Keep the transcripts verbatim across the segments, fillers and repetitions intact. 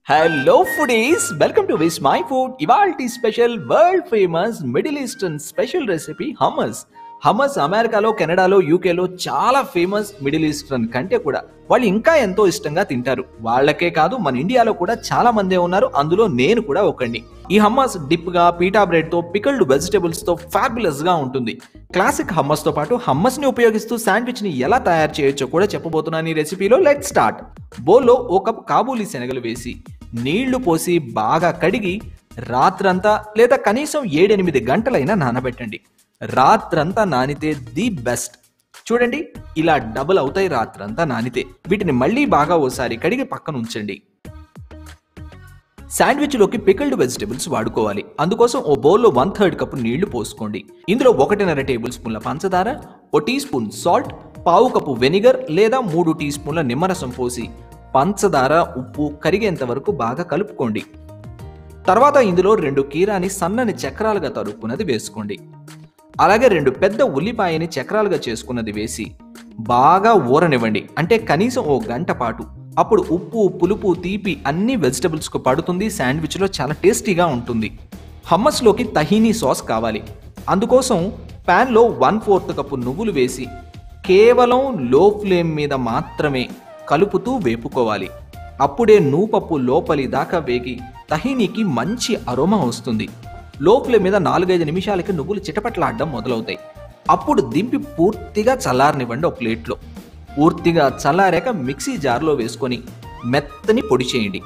Hello foodies, welcome to Vismai Food. Ivalti special world famous Middle Eastern special recipe hummus. Hummus అమెరికాలో కెనడాలో యూకేలో చాలా famous middle eastern కంటే కూడా వాళ్ళు ఇంకా ఎంతో ఇష్టంగా తింటారు. వాళ్ళకే కాదు మన ఇండియాలో కూడా చాలా మందే ఉన్నారు, అందులో నేను కూడా ఒకడిని. ఈ హమ్మస్ డిప్ గా పీటా బ్రెడ్ తో పికిల్డ్ వెజిటబుల్స్ తో ఫ్యాబులస్ గా ఉంటుంది. క్లాసిక్ హమ్మస్ తో పాటు హమ్మస్ ని ఉపయోగిస్తూ శాండ్విచ్ ని ఎలా తయారు చేయొచ్చో కూడా చెప్పబోతున్నాను ఈ రెసిపీలో. Let start. బౌల్లో ఒక కప్ కాబూలీ శనగలు వేసి నీళ్లు పోసి బాగా కడిగి రాత్రంతా లేదా కనీసం ఏడెనిమిది గంటలైనా నానబెట్టండి. రాత్రంతా నానితే ది బెస్ట్. చూడండి ఇలా డబుల్ అవుతాయి రాత్రంతా నానితే. వీటిని మళ్ళీ బాగా ఓసారి కడిగి పక్కన ఉంచండి. శాండ్విచ్ లోకి పికిల్డ్ వెజిటబుల్స్ వాడుకోవాలి. అందుకోసం ఓ బౌల్లో వన్ థర్డ్ కప్పు నీళ్లు పోసుకోండి. ఇందులో ఒకటిన్నర టేబుల్ స్పూన్ల పంచదార, ఓ టీ స్పూన్ సాల్ట్, పావు కప్పు వెనిగర్ లేదా మూడు టీ స్పూన్ల నిమ్మరసం పోసి పంచదార ఉప్పు కరిగేంత వరకు బాగా కలుపుకోండి. తర్వాత ఇందులో రెండు కీరాని సన్నని చక్రాలుగా తరుక్కున్నది వేసుకోండి. అలాగే రెండు పెద్ద ఉల్లిపాయని చక్రాలుగా చేసుకున్నది వేసి బాగా ఊరనివ్వండి. అంటే కనీసం ఓ గంట పాటు. అప్పుడు ఉప్పు పులుపు తీపి అన్ని వెజిటబుల్స్కు పడుతుంది. శాండ్విచ్లో చాలా టేస్టీగా ఉంటుంది. హమ్మస్లోకి తహీనీ సాస్ కావాలి. అందుకోసం ప్యాన్లో వన్ ఫోర్త్ కప్పు నువ్వులు వేసి కేవలం లో ఫ్లేమ్ మీద మాత్రమే కలుపుతూ వేపుకోవాలి. అప్పుడే నూపప్పు లోపలి దాకా వేగి తహీనీకి మంచి అరోమా వస్తుంది. లో ఫ్లేమ్ మీద నాలుగైదు నిమిషాలకి నువ్వులు చిటపట్లాడడం మొదలవుతాయి. అప్పుడు దింపి పూర్తిగా చల్లారనివ్వండి ఒక ప్లేట్లో. పూర్తిగా చల్లారాక మిక్సీ జార్లో వేసుకొని మెత్తని పొడి చేయండి.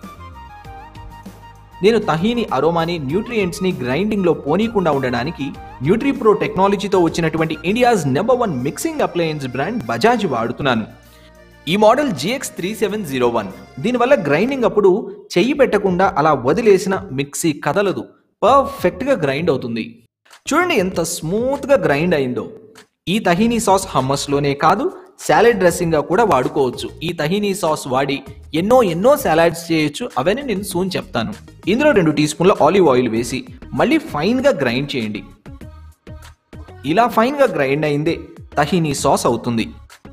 నేను తహీని అరోమాని న్యూట్రియంట్స్ని గ్రైండింగ్లో పోనీకుండా ఉండడానికి న్యూట్రిప్రో టెక్నాలజీతో వచ్చినటువంటి India's number one mixing appliance brand Bajaj వాడుతున్నాను. ఈ model G X three seven zero one. దీనివల్ల గ్రైండింగ్ అప్పుడు చెయ్యి పెట్టకుండా అలా వదిలేసిన మిక్సీ కదలదు, పర్ఫెక్ట్గా గ్రైండ్ అవుతుంది. చూడండి ఎంత స్మూత్గా గ్రైండ్ అయిందో. ఈ తహీనీ సాస్ హమ్మస్లోనే కాదు సాలెడ్ డ్రెస్సింగ్గా కూడా వాడుకోవచ్చు. ఈ తహీనీ సాస్ వాడి ఎన్నో ఎన్నో సాలడ్స్ చేయొచ్చు. అవన్నీ నేను సూన్ చెప్తాను. ఇందులో రెండు టీ స్పూన్ల ఆలివ్ ఆయిల్ వేసి మళ్ళీ ఫైన్గా గ్రైండ్ చేయండి. ఇలా ఫైన్గా గ్రైండ్ అయిందే తహీనీ సాస్ అవుతుంది.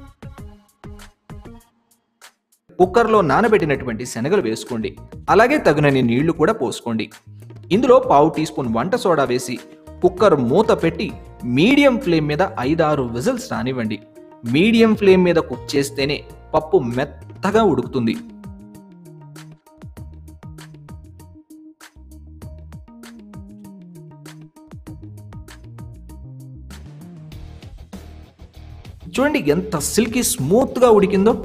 కుక్కర్లో నానబెట్టినటువంటి శనగలు వేసుకోండి. అలాగే తగినన్ని నీళ్లు కూడా పోసుకోండి. ఇందులో పావు టీ స్పూన్ వంట సోడా వేసి కుక్కర్ మూత పెట్టి మీడియం ఫ్లేమ్ మీద ఐదారు విజిల్స్ రానివ్వండి. మీడియం ఫ్లేమ్ మీద కుక్ చేస్తేనే పప్పు మెత్తగా ఉడుకుతుంది. చూడండి ఎంత సిల్కీ స్మూత్గా ఉడికిందో.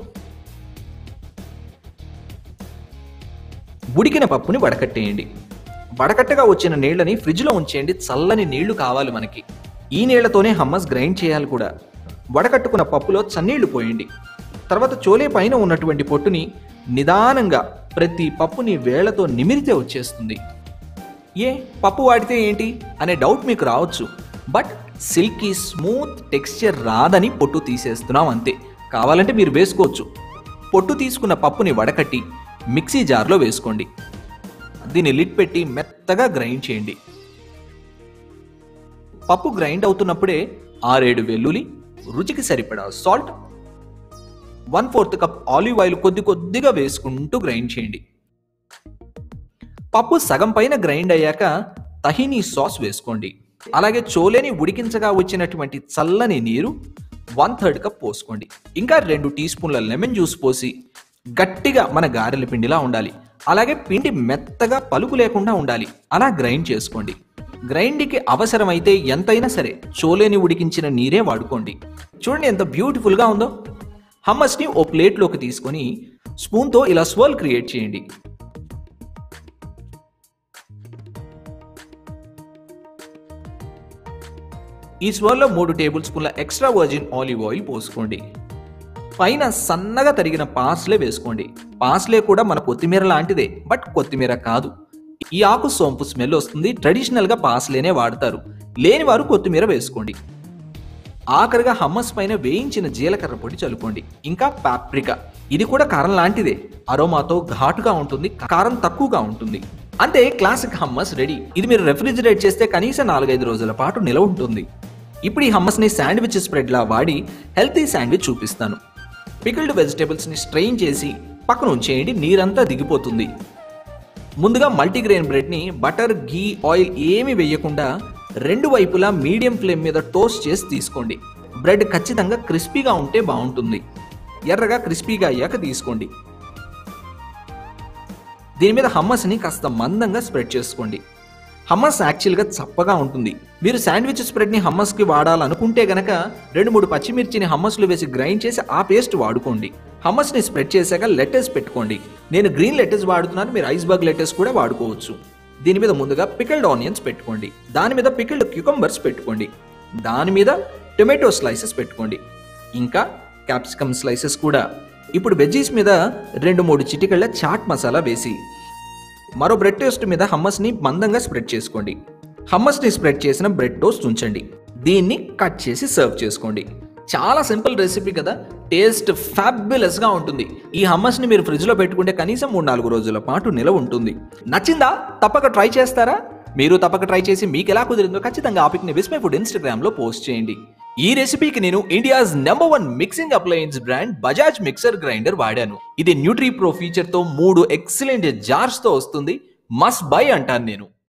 ఉడికిన పప్పుని వడకట్టేయండి. వడకట్టగా వచ్చిన నీళ్ళని ఫ్రిడ్జ్లో ఉంచేయండి. చల్లని నీళ్లు కావాలి మనకి. ఈ నీళ్లతోనే హమ్మస్ గ్రైండ్ చేయాలి కూడా. వడకట్టుకున్న పప్పులో చన్నీళ్లు పోయండి. తర్వాత చోలే పైన ఉన్నటువంటి పొట్టుని నిదానంగా ప్రతి పప్పుని వేళ్లతో నిమిరితే వచ్చేస్తుంది. ఏ పప్పు వాడితే ఏంటి అనే డౌట్ మీకు రావచ్చు. బట్ సిల్కీ స్మూత్ టెక్స్చర్ రాదని పొట్టు తీసేస్తున్నాం అంతే. కావాలంటే మీరు వేసుకోవచ్చు. పొట్టు తీసుకున్న పప్పుని వడకట్టి మిక్సీ జార్లో వేసుకోండి. దీన్ని లిడ్ పెట్టి మెత్తగా గ్రైండ్ చేయండి. పప్పు గ్రైండ్ అవుతున్నప్పుడే ఆరేడు వెల్లుల్లి, రుచికి సరిపడా salt, one fourth cup olive oil కొద్ది కొద్దిగా వేసుకుంటూ గ్రైండ్ చేయండి. పప్పు సగం పైన గ్రైండ్ అయ్యాక తహీనీ సాస్ వేసుకోండి. అలాగే చోలేని ఉడికించగా వచ్చినటువంటి చల్లని నీరు వన్ థర్డ్ కప్ పోసుకోండి. ఇంకా రెండు టీ స్పూన్ల లెమన్ జ్యూస్ పోసి గట్టిగా మన గారెల పిండిలా ఉండాలి. అలాగే పిండి మెత్తగా పలుకు లేకుండా ఉండాలి. అలా గ్రైండ్ చేసుకోండి. గ్రైండ్కి అవసరమైతే ఎంతైనా సరే చోలేని ఉడికించిన నీరే వాడుకోండి. చూడండి ఎంత బ్యూటిఫుల్గా ఉందో. హమ్మస్ని ఓ ప్లేట్లోకి తీసుకొని స్పూన్తో ఇలా స్వర్ల్ క్రియేట్ చేయండి. ఈ స్వర్లో మూడు టేబుల్ స్పూన్ల ఎక్స్ట్రా వర్జిన్ ఆలివ్ ఆయిల్ పోసుకోండి. పైన సన్నగా తరిగిన పాస్లే వేసుకోండి. పాస్లే కూడా మన కొత్తిమీర లాంటిదే, బట్ కొత్తిమీర కాదు. ఈ ఆకు సోంపు స్మెల్ వస్తుంది. ట్రెడిషనల్గా పాస్లేనే వాడతారు. లేని వారు కొత్తిమీర వేసుకోండి. ఆఖరిగా హమ్మస్ పైన వేయించిన జీలకర్ర పొడి చల్లుకోండి. ఇంకా పాప్రికా, ఇది కూడా కారం లాంటిదే. అరోమాతో ఘాటుగా ఉంటుంది, కారం తక్కువగా ఉంటుంది. అంతే, క్లాసిక్ హమ్మస్ రెడీ. ఇది మీరు రెఫ్రిజిరేట్ చేస్తే కనీసం నాలుగైదు రోజుల పాటు నిలవ ఉంటుంది. ఇప్పుడు ఈ హమ్మస్ని శాండ్విచ్ స్ప్రెడ్లా వాడి హెల్తీ శాండ్విచ్ చూపిస్తాను. పికిల్డ్ వెజిటబుల్స్ని స్ట్రెయిన్ చేసి పక్కన ఉంచేయండి. నీరంతా దిగిపోతుంది. ముందుగా మల్టీగ్రెయిన్ బ్రెడ్ని బటర్, ఘీ, ఆయిల్ ఏమీ వేయకుండా రెండు వైపులా మీడియం ఫ్లేమ్ మీద టోస్ట్ చేసి తీసుకోండి. బ్రెడ్ ఖచ్చితంగా క్రిస్పీగా ఉంటే బాగుంటుంది. ఎర్రగా క్రిస్పీగా అయ్యాక తీసుకోండి. దీని మీద హమ్మస్ని కాస్త మందంగా స్ప్రెడ్ చేసుకోండి. హమ్మస్ యాక్చువల్గా చప్పగా ఉంటుంది. మీరు శాండ్విచ్ స్ప్రెడ్ని హమ్మస్కి వాడాలనుకుంటే గనక రెండు మూడు పచ్చిమిర్చిని హమ్మస్లో వేసి గ్రైండ్ చేసి ఆ పేస్ట్ వాడుకోండి. హమ్మస్ని స్ప్రెడ్ చేశాక లెటర్స్ పెట్టుకోండి. నేను గ్రీన్ లెటర్స్ వాడుతున్నాను, మీరు ఐస్బర్గ్ లెటర్స్ కూడా వాడుకోవచ్చు. దీని మీద ముందుగా పికిల్డ్ ఆనియన్స్ పెట్టుకోండి. దాని మీద పికిల్డ్ క్యూకంబర్స్ పెట్టుకోండి. దాని మీద టొమాటో స్లైసెస్ పెట్టుకోండి. ఇంకా క్యాప్సికమ్ స్లైసెస్ కూడా. ఇప్పుడు వెజ్జీస్ మీద రెండు మూడు చిటికెళ్ళ చాట్ మసాలా వేసి మరో బ్రెడ్ టోస్ట్ మీద హమ్మస్ని మందంగా స్ప్రెడ్ చేసుకోండి. హమ్మస్ని స్ప్రెడ్ చేసిన బ్రెడ్ టోస్ట్ ఉంచండి. దీన్ని కట్ చేసి సర్వ్ చేసుకోండి. చాలా సింపుల్ రెసిపీ కదా, టేస్ట్ ఫ్యాబులస్గా ఉంటుంది. ఈ హమ్మస్ని మీరు ఫ్రిడ్జ్లో పెట్టుకుంటే కనీసం మూడు నాలుగు రోజుల పాటు నిలవ ఉంటుంది. నచ్చిందా? తప్పక ట్రై చేస్తారా? మీరు తప్పక ట్రై చేసి మీకు ఎలా కుదిరిందో ఖచ్చితంగా ఆ పిక్ని విస్మై ఫుడ్ ఇన్స్టాగ్రామ్లో పోస్ట్ చేయండి. ఈ రెసిపీకి నేను India's number one mixing appliance brand Bajaj mixer grinder వాడాను. ఇది న్యూట్రీ ప్రో ఫీచర్తో మూడు ఎక్సలెంట్ జార్స్తో వస్తుంది. మస్ట్ బై అంటాను నేను.